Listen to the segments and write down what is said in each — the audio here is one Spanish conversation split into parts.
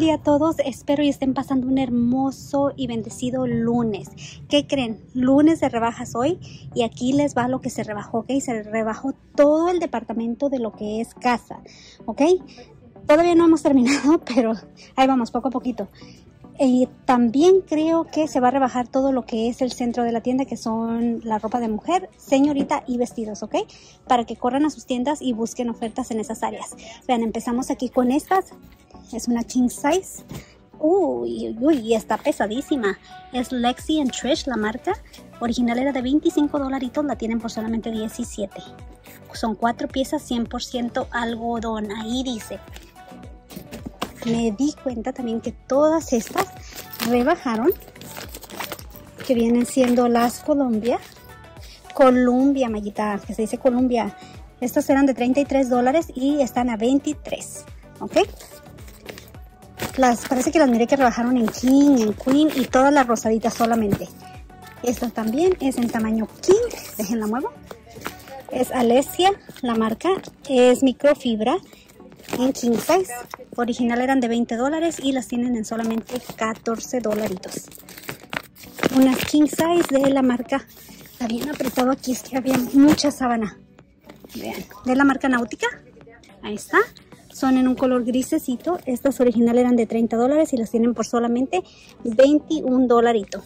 día a todos, espero y estén pasando un hermoso y bendecido lunes. ¿Qué creen? Lunes de rebajas hoy y aquí les va lo que se rebajó, ¿ok? Se rebajó todo el departamento de lo que es casa, ¿ok? Todavía no hemos terminado, pero ahí vamos, poco a poquito. También creo que se va a rebajar todo lo que es el centro de la tienda, que son la ropa de mujer, señorita y vestidos, ¿ok? Para que corran a sus tiendas y busquen ofertas en esas áreas. Vean, empezamos aquí con estas. Es una king size. Uy, está pesadísima. Es Lexi and Trish, la marca. Original era de $25, la tienen por solamente 17. Son 4 piezas 100% algodón, ahí dice. Me di cuenta también que todas estas rebajaron, que vienen siendo las Columbia, Mayita, que se dice Columbia. Estas eran de $33 y están a 23, ¿ok? Parece que las miré que rebajaron en King, en Queen y todas las rosaditas solamente. Esta también es en tamaño King, déjenla muevo. Es Alesia, la marca, es microfibra. En king size, original eran de $20 y las tienen en solamente $14. Una king size de la marca, está bien apretado aquí, es que había mucha sábana. Vean, de la marca Náutica, ahí está. Son en un color grisecito. Estas original eran de $30 y las tienen por solamente $21.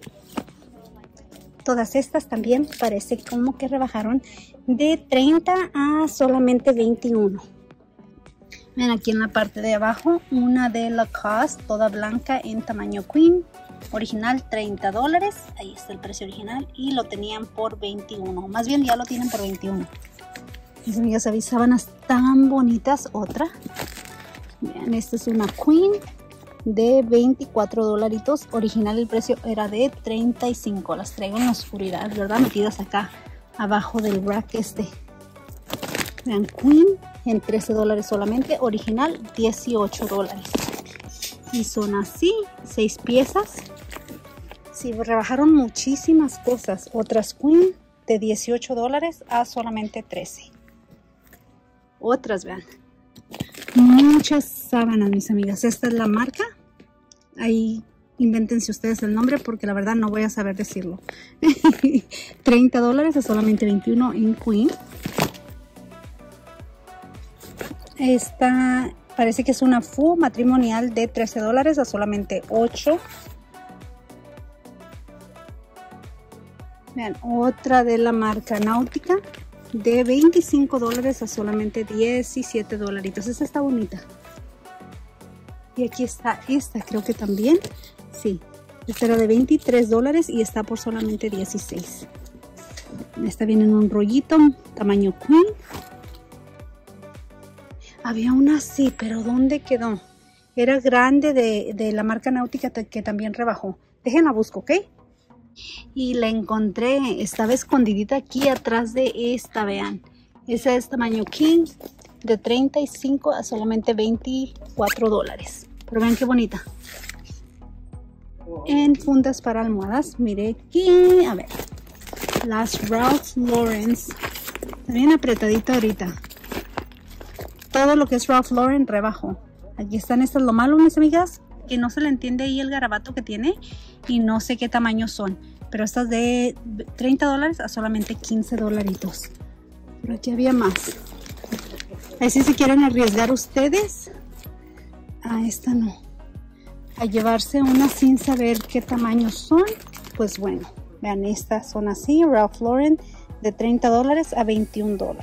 Todas estas también parece como que rebajaron de 30 a solamente 21. Ven aquí en la parte de abajo, una de Lacoste, toda blanca en tamaño Queen. Original $30, ahí está el precio original y lo tenían por 21. Más bien ya lo tienen por 21. Mis amigas, había sábanas tan bonitas. Otra, vean, esta es una Queen de $24. Original el precio era de 35. Las traigo en la oscuridad, ¿verdad? Metidas acá abajo del rack este. Vean, Queen en $13 solamente, original $18. Y son así, 6 piezas. Sí, rebajaron muchísimas cosas. Otras Queen de $18 a solamente 13. Otras, vean, muchas sábanas, mis amigas. Esta es la marca. Ahí invéntense ustedes el nombre porque la verdad no voy a saber decirlo. $30 a solamente 21 en Queen. Esta parece que es una full matrimonial de $13 a solamente 8. Vean, otra de la marca Náutica de $25 a solamente $17. Esta está bonita. Y aquí está esta, creo que también. Sí, esta era de $23 y está por solamente 16. Esta viene en un rollito, tamaño Queen. Había una así, pero ¿dónde quedó? Era grande de la marca Náutica que también rebajó. Déjenla busco, ¿ok? Y la encontré, estaba escondidita aquí atrás de esta, vean. Esa es tamaño King, de 35 a solamente $24. Pero vean qué bonita. En fundas para almohadas, mire aquí, a ver. Las Ralph Lauren. Está bien apretadita ahorita. Todo lo que es Ralph Lauren rebajó. Aquí están estas. Lo malo, mis amigas, que no se le entiende ahí el garabato que tiene y no sé qué tamaño son, pero estas de $30 a solamente $15. Pero aquí había más. Así si quieren arriesgar ustedes a esta no, a llevarse una sin saber qué tamaño son, pues bueno, vean, estas son así, Ralph Lauren, de $30 a $21.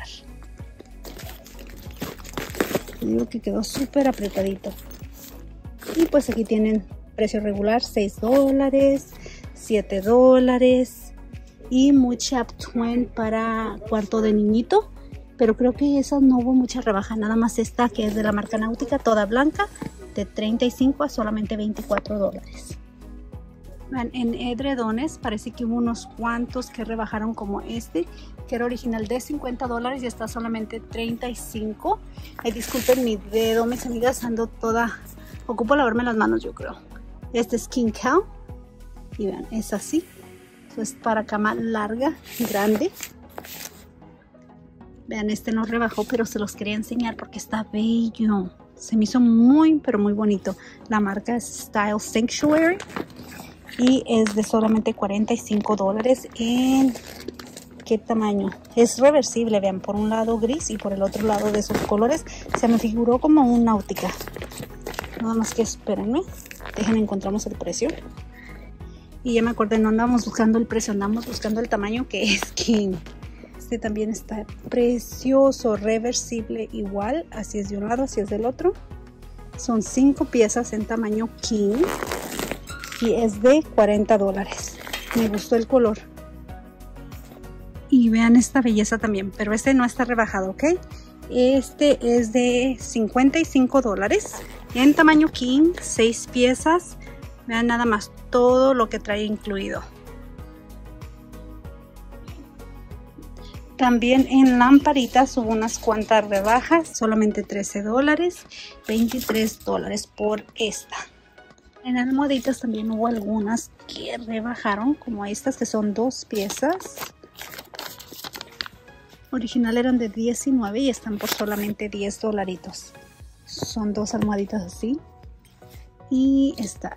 Digo que quedó súper apretadito. Y pues aquí tienen precio regular, $6, $7 y mucha twin para cuarto de niñito. Pero creo que esas no hubo mucha rebaja, nada más esta que es de la marca Náutica, toda blanca, de 35 a solamente $24. En edredones parece que hubo unos cuantos que rebajaron, como este, que era original de $50 y está solamente 35. Ay, disculpen mi dedo, mis amigas, ando toda, ocupo lavarme las manos, yo creo. Este es King Cow y vean, es así. Esto es para cama larga, grande. Vean, este no rebajó, pero se los quería enseñar porque está bello. Se me hizo muy, pero muy bonito. La marca es Style Sanctuary y es de solamente $45 en... ¿Qué tamaño? Es reversible, vean, por un lado gris y por el otro lado de esos colores. Se me figuró como un náutica. Nada más que espérenme. Déjenme, encontramos el precio. Y ya me acordé, no andamos buscando el precio, andamos buscando el tamaño, que es king. Este también está precioso, reversible igual. Así es de un lado, así es del otro. Son 5 piezas en tamaño king. Y es de $40. Me gustó el color. Y vean esta belleza también, pero este no está rebajado, ¿ok? Este es de $55 en tamaño king, 6 piezas. Vean nada más todo lo que trae incluido. También en lamparitas hubo unas cuantas rebajas, solamente $13, $23 por esta. En almohaditas también hubo algunas que rebajaron, como estas que son 2 piezas. Original eran de $19 y están por solamente $10. Son 2 almohaditas así. Y esta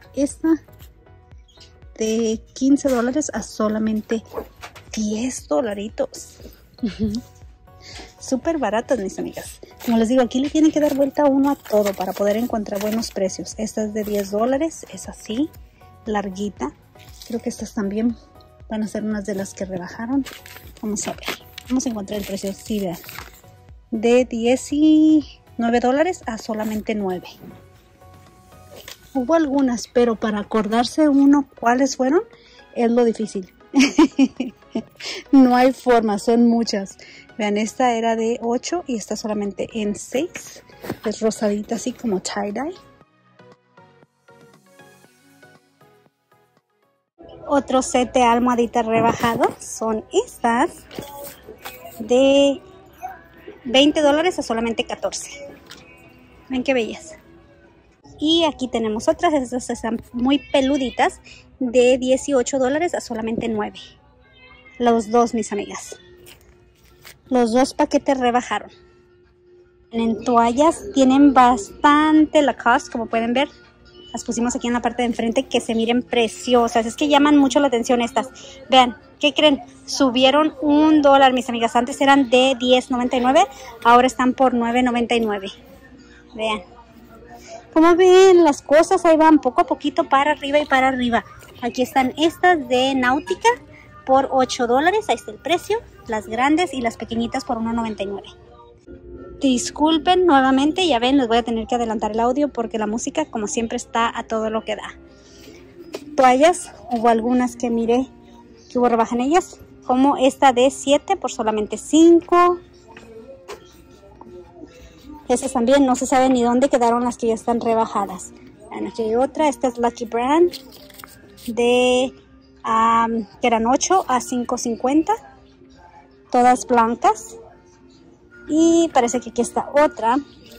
de $15 a solamente $10. Súper baratas, mis amigas. Como les digo, aquí le tienen que dar vuelta uno a todo para poder encontrar buenos precios. Esta es de $10, es así, larguita. Creo que estas también van a ser unas de las que rebajaron. Vamos a ver. Vamos a encontrar el precio, sí, vean. De $19 a solamente $9. Hubo algunas, pero para acordarse uno cuáles fueron, es lo difícil. No hay forma, son muchas. Vean, esta era de 8 y está solamente en 6. Es rosadita así como tie-dye. Otro set de almohaditas rebajados son estas de $20 a solamente $14. Ven qué bellas. Y aquí tenemos otras, estas están muy peluditas, de $18 a solamente $9. Los dos, mis amigas. Los dos paquetes rebajaron. En toallas tienen bastante Lacoste, como pueden ver. Las pusimos aquí en la parte de enfrente, que se miren preciosas. Es que llaman mucho la atención estas. Vean, ¿qué creen? Subieron $1, mis amigas. Antes eran de $10.99, ahora están por $9.99. Vean. Como ven, las cosas ahí van poco a poquito para arriba y para arriba. Aquí están estas de náutica por $8. Ahí está el precio. Las grandes y las pequeñitas por $1.99. Disculpen nuevamente, ya ven, les voy a tener que adelantar el audio porque la música, como siempre, está a todo lo que da. Toallas, hubo algunas que miré que hubo rebaja en ellas, como esta de 7 por solamente 5. Estas también no se sabe ni dónde quedaron las que ya están rebajadas. Vean, aquí hay otra, esta es Lucky Brand, de que eran 8 a $5.50, todas blancas. Y parece que aquí está otra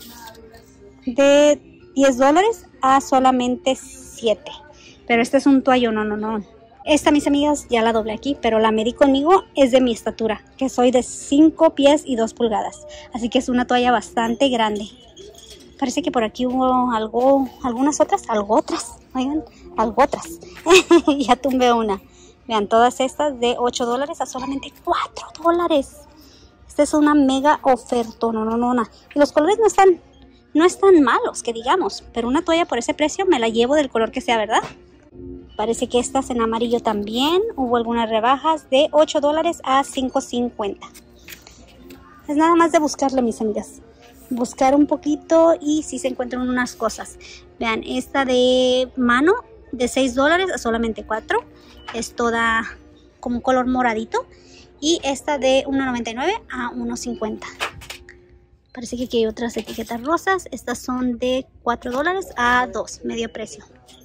de $10 a solamente 7. Pero este es un toallo, no. Esta, mis amigas, ya la doblé aquí, pero la medí conmigo, es de mi estatura, que soy de 5 pies y 2 pulgadas. Así que es una toalla bastante grande. Parece que por aquí hubo algunas otras, oigan, algo otras. Ya tumbé una. Vean, todas estas de $8 a solamente $4. Esta es una mega oferta, no. Y los colores no están malos, que digamos, pero una toalla por ese precio me la llevo del color que sea, ¿verdad? Parece que estas en amarillo también hubo algunas rebajas de $8 a $5.50. Es nada más de buscarle, mis amigas. Buscar un poquito y si se encuentran unas cosas. Vean, esta de mano de $6 a solamente $4. Es toda como un color moradito. Y esta de $1.99 a $1.50. Parece que aquí hay otras etiquetas rosas. Estas son de $4 a $2, medio precio.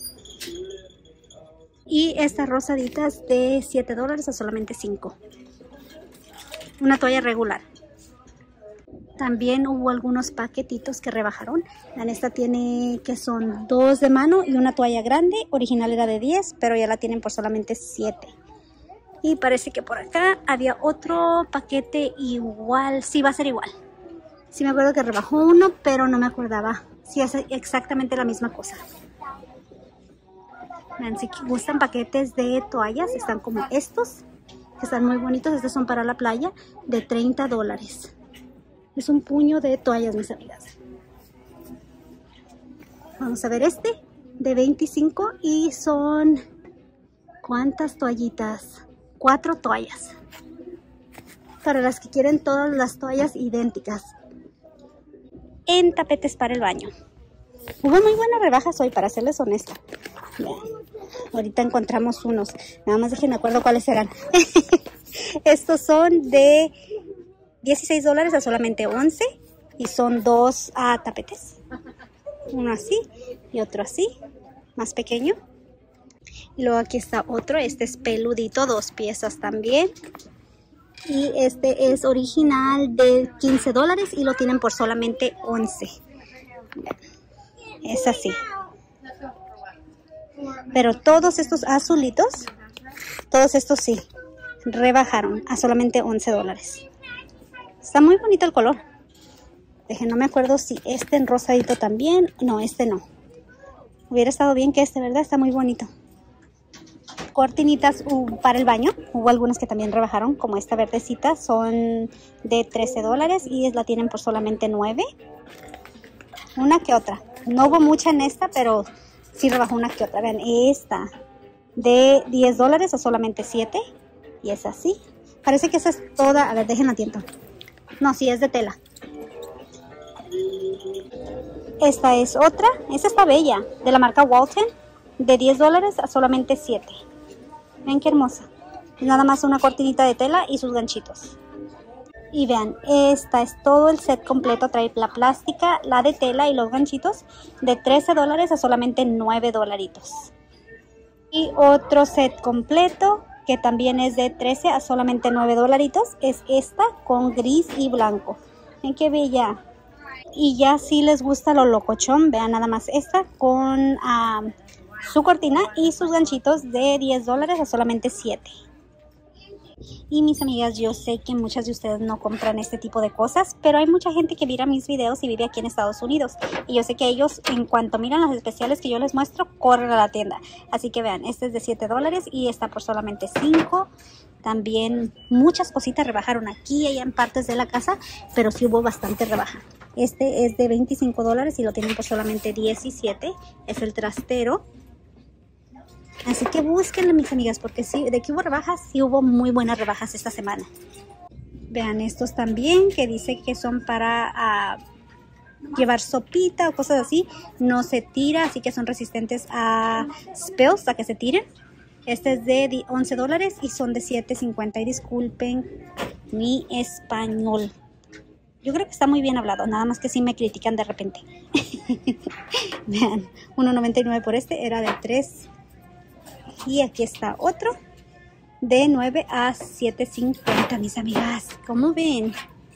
Y estas rosaditas de $7 a solamente $5. Una toalla regular. También hubo algunos paquetitos que rebajaron. Esta tiene que son 2 de mano y una toalla grande. Original era de 10, pero ya la tienen por solamente 7. Y parece que por acá había otro paquete igual. Sí, va a ser igual. Sí me acuerdo que rebajó uno, pero no me acordaba Sí, es exactamente la misma cosa. Vean, si gustan paquetes de toallas, están como estos, que están muy bonitos. Estos son para la playa, de $30. Es un puño de toallas, mis amigas. Vamos a ver este, de 25 y son... ¿cuántas toallitas? 4 toallas. Para las que quieren todas las toallas idénticas. En tapetes para el baño. Hubo muy buenas rebajas hoy, para serles honesta. Vean, ahorita encontramos unos. Nada más déjenme acuerdo cuáles eran. Estos son de $16 a solamente 11. Y son 2 tapetes. Uno así y otro así. Más pequeño. Y luego aquí está otro. Este es peludito, 2 piezas también. Y este es original de $15 y lo tienen por solamente 11. Es así. Pero todos estos azulitos, todos estos sí, rebajaron a solamente $11. Está muy bonito el color. No me acuerdo si este en rosadito también. No, este no. Hubiera estado bien que este, ¿verdad? Está muy bonito. Cortinitas para el baño. Hubo algunas que también rebajaron, como esta verdecita. Son de $13 y la tienen por solamente 9. Una que otra. No hubo mucha en esta, pero sí rebajó una que otra. Vean, esta de $10 a solamente 7. Y es así. Parece que esa es toda. A ver, déjenla tiento. No, sí es de tela. Esta es otra. Esta está bella. De la marca Walton. De $10 a solamente 7. Ven qué hermosa. Nada más una cortinita de tela y sus ganchitos. Y vean, esta es todo el set completo. Trae la plástica, la de tela y los ganchitos. De $13 a solamente $9. Y otro set completo que también es de 13 a solamente $9. Es esta con gris y blanco. Ven qué bella. Y ya si les gusta lo locochón, vean nada más esta con... su cortina y sus ganchitos de $10 a solamente 7. Y mis amigas, yo sé que muchas de ustedes no compran este tipo de cosas, pero hay mucha gente que mira mis videos y vive aquí en Estados Unidos. Y yo sé que ellos, en cuanto miran las especiales que yo les muestro, corren a la tienda. Así que vean, este es de $7 y está por solamente 5. También muchas cositas rebajaron aquí y allá en partes de la casa, pero sí hubo bastante rebaja. Este es de $25 y lo tienen por solamente 17. Es el trastero. Así que búsquenlo, mis amigas, porque sí, de que hubo rebajas, sí hubo muy buenas rebajas esta semana. Vean estos también, que dice que son para llevar sopita o cosas así. No se tira, así que son resistentes a spills, a que se tiren. Este es de $11 y son de $7.50. Y disculpen mi español. Yo creo que está muy bien hablado, nada más que sí me critican de repente. Vean, $1.99 por este, era de 3. Y aquí está otro de 9 a 7.50, mis amigas. ¿Cómo ven?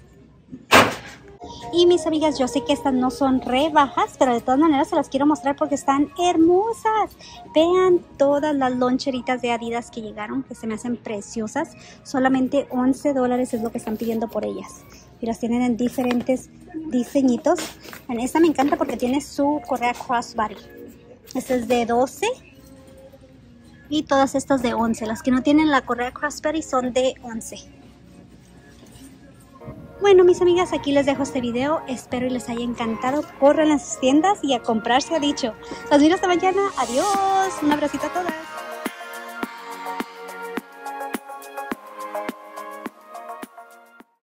Y mis amigas, yo sé que estas no son rebajas, pero de todas maneras se las quiero mostrar porque están hermosas. Vean todas las loncheritas de Adidas que llegaron, que se me hacen preciosas. Solamente $11 es lo que están pidiendo por ellas. Y las tienen en diferentes diseñitos. En esta me encanta porque tiene su correa crossbody. Esta es de 12. Y todas estas de 11. Las que no tienen la correa crossbody son de 11. Bueno, mis amigas, aquí les dejo este video. Espero y les haya encantado. Corran a sus tiendas y a comprar se ha dicho. Las miro hasta mañana. Adiós. Un abracito a todas.